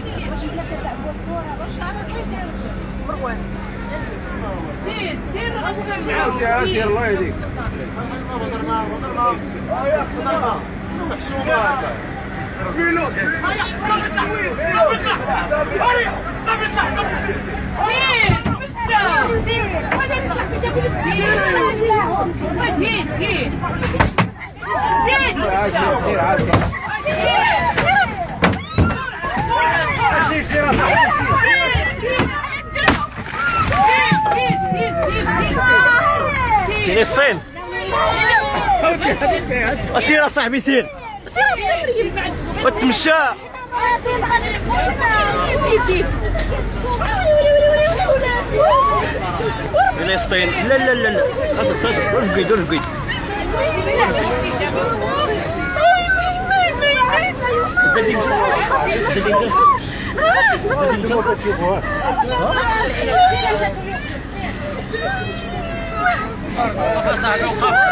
سير غنتكلم معاهم. سير الله يهديك. فلسطين سير اصاحبي سير وتمشى فلسطين. لا لا لا لا صافي رفقيد رفقيد. صاحبي وقف.